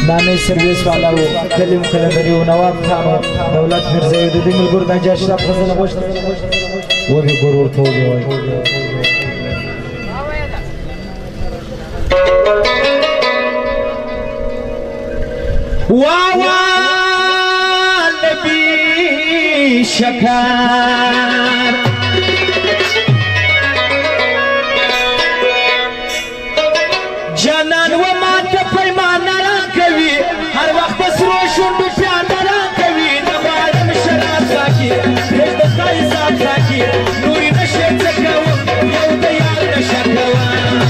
नाने सर्विस वाला वो कलीम कलंदरी वो नवाब खान हो दौलत मिर्जा युद्ध मिलगुर दा जशरा फजल गोश्त वो भी गुरूर हो गया वाह नबी शकार जानन व मात पैमाना कवि हर वक्त सरोशुन प्याना कवि नवारम शराब साकी रेत साई साथ साकी नूरी नशे चकवा यो तैयार नशकवा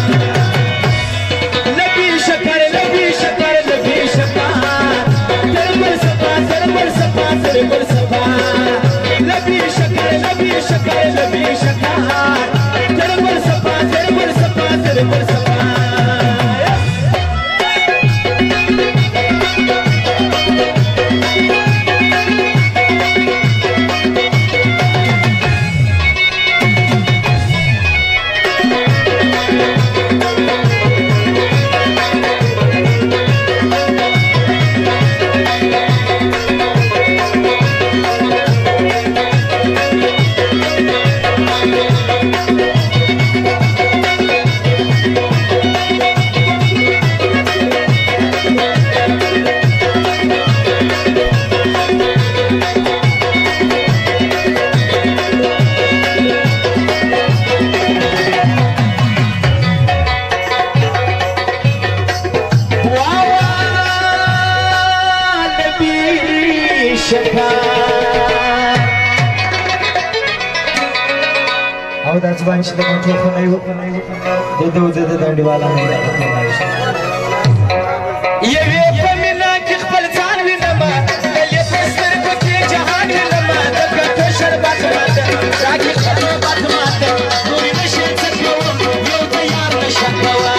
नबी शकर नबी शकर नबी शकर तरबर सफा तरबर सफा तरबर सफा नबी शकर नबी शकर नबी शकर तरबर सफा तरबर सफा तरबर सफा जुबान से देखो तो नहीं दे दे डंडी वाला नहीं ये वे पमिना की खपल जान भी नमा ये फसर को के जहान भी नमा तक तो शरबत मत जागी खतरे बात मत पूरी नशे से यो तैयार नशकवा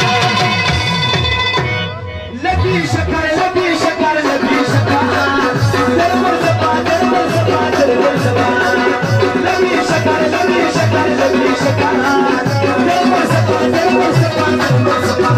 लगी शकर लगी शकर लगी शकर दरबार सपा दरबार सपा दरबार सपा लगी शकर लगी शकर लगी शकर दरबार सपा दरबार सपा दरबार सपा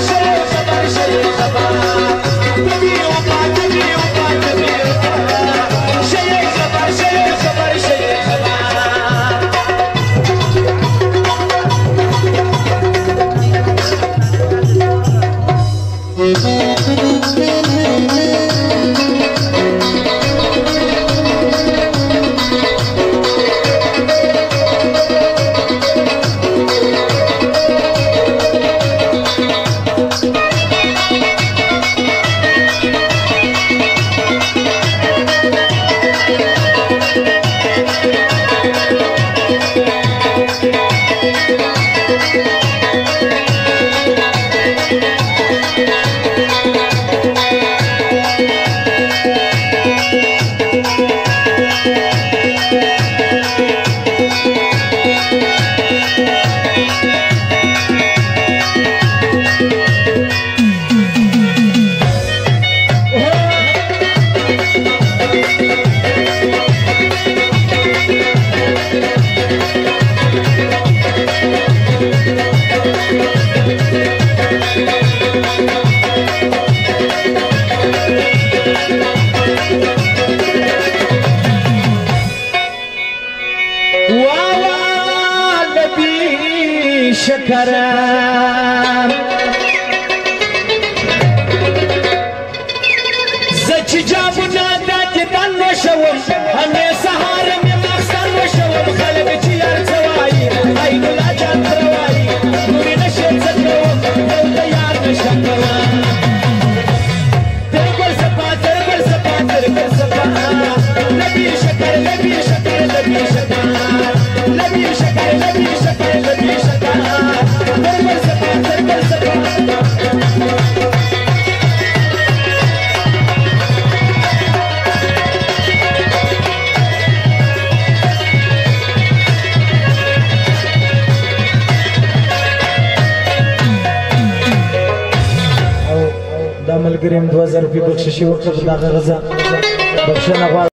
Be شکر زچ جامونه داتې دان وشوم همې سهار مې ماخستان وشوم خلک چې یار څه وایي عین الله جان ته وایي نورې نشې څه کوم یو د یار نشه کوم تر ګل صفا تر ګل صفا تر ګل صفا لبي شکر لبي شکر لبي شکر لبي شکر لبي شکر لبي شکر تر ګل صفا تر ګل صفا دا ملګری 2000 روپۍ بخششي وکړه دا غزا بخښنه غواړم